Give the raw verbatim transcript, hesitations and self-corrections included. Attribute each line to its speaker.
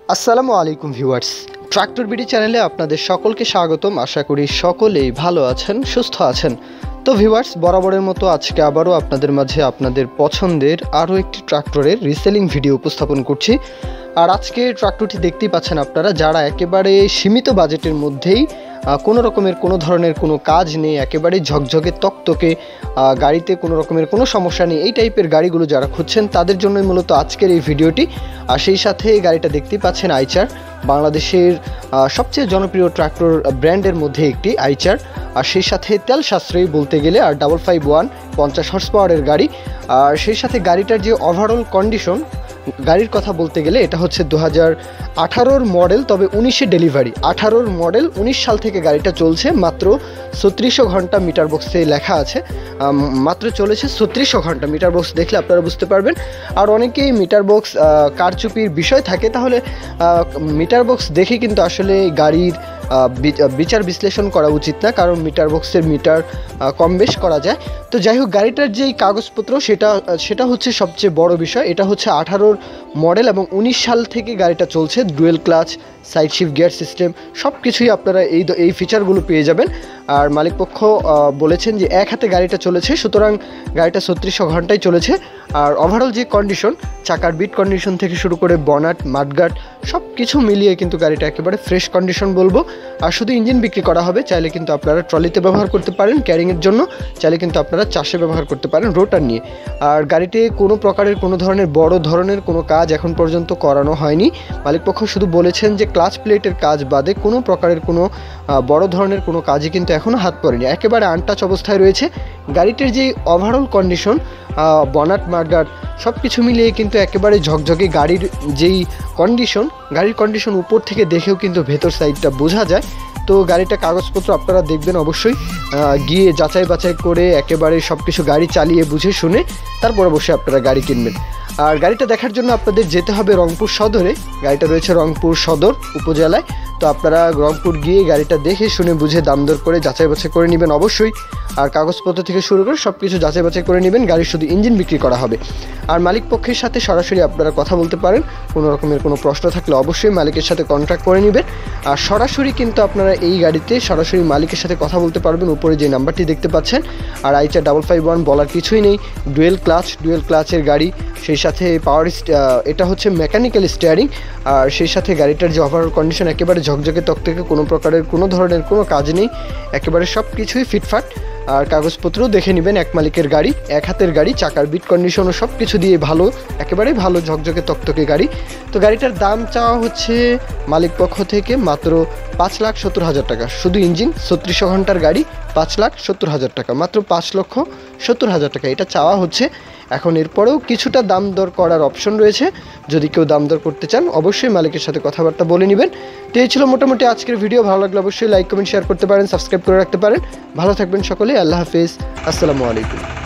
Speaker 1: আসসালামু আলাইকুম viewers, tractor BD চ্যানেলে আপনাদের সকলকে স্বাগতম। আশা করি সকলেই ভালো আছেন, সুস্থ আছেন। তো ভিউয়ার্স, বরাবরের মতো আজকে আবারও আপনাদের মাঝে আপনাদের পছন্দের আরও একটি ট্রাক্টরের রিসেলিং ভিডিও উপস্থাপন করছি। আর আজকে ট্রাক্টরটি দেখতেই পাচ্ছেন আপনারা, যারা একেবারে সীমিত বাজেটের মধ্যেই কোনো রকমের কোনো ধরনের কোনো কাজ নেই, একেবারে ঝকঝকে তকতকে গাড়িতে কোনো রকমের কোনো সমস্যা নেই, এই টাইপের গাড়িগুলো যারা খুঁজছেন তাদের জন্যই মূলত আজকের এই ভিডিওটি। আর সেই সাথে এই গাড়িটা দেখতেই পাচ্ছেন আইচার, বাংলাদেশের সবচেয়ে জনপ্রিয় ট্রাক্টর ব্র্যান্ডের মধ্যে একটি আইচার। আর সেই সাথে তেল সাশ্রয়ী বলতে গেলে আর ডাবল ফাইভ ওয়ান পঞ্চাশ হর্স পাওয়ারের গাড়ি। আর সেই সাথে গাড়িটার যে ওভারঅল কন্ডিশন, গাড়ির কথা বলতে গেলে এটা হচ্ছে দু হাজার আঠারোর মডেল, তবে উনিশে ডেলিভারি। আঠারোর মডেল, উনিশ সাল থেকে গাড়িটা চলছে। মাত্র ছত্রিশশো ঘন্টা মিটার বক্সে লেখা আছে, মাত্র চলেছে ছত্রিশশো ঘন্টা। মিটার বক্স দেখলে আপনারা বুঝতে পারবেন। আর অনেকেই মিটার বক্স কারচুপির বিষয় থাকে, তাহলে মিটার বক্স দেখে কিন্তু আসলে গাড়ির বিচার বিশ্লেষণ করা উচিত না, কারণ মিটার বক্সের মিটার কম বেশ করা যায়। তো যাই হোক, গাড়িটার যেই কাগজপত্র সেটা সেটা হচ্ছে সবচেয়ে বড় বিষয়। এটা হচ্ছে আঠারোর মডেল এবং উনিশ সাল থেকে গাড়িটা চলছে। Dual clutch, side shift gear system সব কিছুই আপনারা এই এই ফিচারগুলো পেয়ে যাবেন। আর মালিকপক্ষ বলেছেন যে এক হাতে গাড়িটা চলেছে, সুতরাং গাড়িটা ছত্রিশশো ঘন্টায় চলেছে। আর ওভারঅল যে কন্ডিশন, চাকার বিট কন্ডিশন থেকে শুরু করে বনাট, মাডগার্ড সব কিছু মিলিয়ে কিন্তু গাড়িটা একেবারে ফ্রেশ কন্ডিশন বলবো। আর শুধু ইঞ্জিন বিক্রি করা হবে, চাইলে কিন্তু আপনারা ট্রলিতে ব্যবহার করতে পারেন ক্যারিংয়ের জন্য, চাইলে কিন্তু আপনারা চাষে ব্যবহার করতে পারেন রোটার নিয়ে। আর গাড়িতে কোনো প্রকারের কোনো ধরনের বড় ধরনের কোনো কাজ এখন পর্যন্ত করানো হয়নি। মালিকপক্ষ শুধু বলেছেন যে ক্লাচ প্লেটের কাজ বাদে কোনো প্রকারের কোনো বড় ধরনের কোনো কাজই কিন্তু এখনও হাত পড়েনি, একেবারে আনটাচ অবস্থায় রয়েছে। গাড়িটির যেই ওভারঅল কন্ডিশন, বনাট, মাডগার্ড সব কিছু মিলিয়ে কিন্তু একেবারে ঝকঝকে গাড়ির যেই কন্ডিশন, গাড়ির কন্ডিশন উপর থেকে দেখেও কিন্তু ভেতর সাইডটা বোঝা যায়। তো গাড়িটা কাগজপত্র আপনারা দেখবেন অবশ্যই, গিয়ে যাচাই বাছাই করে একেবারে সব কিছু গাড়ি চালিয়ে বুঝে শুনে তারপর অবশ্যই আপনারা গাড়ি কিনবেন। আর গাড়িটা দেখার জন্য আপনাদের যেতে হবে রংপুর সদরে। গাড়িটা রয়েছে রংপুর সদর উপজেলায়। তো আপনারা রংপুর গিয়ে গাড়িটা দেখে শুনে বুঝে দাম দর করে যাচাই বাছাই করে নেবেন অবশ্যই। আর কাগজপত্র থেকে শুরু করে সব কিছু যাচাই বাছাই করে নেবেন। গাড়ির শুধু ইঞ্জিন বিক্রি করা হবে। আর মালিক পক্ষের সাথে সরাসরি আপনারা কথা বলতে পারেন। কোনো রকমের কোনো প্রশ্ন থাকলে অবশ্যই মালিকের সাথে কন্ট্যাক্ট করে নেবেন। আর সরাসরি কিন্তু আপনারা এই গাড়িতে সরাসরি মালিকের সাথে কথা বলতে পারবেন, উপরে যে নাম্বারটি দেখতে পাচ্ছেন। আর আইচার ডাবল ফাইভ ওয়ান বলার কিছুই নেই, ডুয়েল ক্লাচ, ডুয়েল ক্লাচের গাড়ি, সেই সাথে পাওয়ার, এটা হচ্ছে মেকানিক্যাল স্টিয়ারিং। আর সেই সাথে গাড়িটার যে ওভারঅল কন্ডিশন একেবারে ঝকঝকে তকতকে, কোনো প্রকারের কোনো ধরনের কোনো কাজ নেই, একেবারে সব কিছুই ফিটফাট। আর কাগজপত্রও দেখে নেবেন, এক মালিকের গাড়ি, এক হাতের গাড়ি, চাকার বিট কন্ডিশনও সব কিছু দিয়ে ভালো, একেবারেই ভালো ঝকঝকে তকতকে গাড়ি। তো গাড়িটার দাম চাওয়া হচ্ছে মালিক পক্ষ থেকে মাত্র পাঁচ লাখ সত্তর হাজার টাকা। শুধু ইঞ্জিন, ছত্রিশশো ঘন্টার গাড়ি, পাঁচ লাখ সত্তর হাজার টাকা, মাত্র পাঁচ লক্ষ সত্তর হাজার টাকা এটা চাওয়া হচ্ছে। এখন এরপরেও কিছুটা দাম দর করার অপশন রয়েছে, যদি কেউ দাম দর করতে চান অবশ্যই মালিকের সাথে কথাবার্তা বলে নেবেন। তো এই ছিল মোটামুটি আজকের ভিডিও। ভালো লাগলে অবশ্যই লাইক, কমেন্ট, শেয়ার করতে পারেন, সাবস্ক্রাইব করে রাখতে পারেন। ভালো থাকবেন সকলেই, আল্লাহ হাফেজ, আসসালামু আলাইকুম।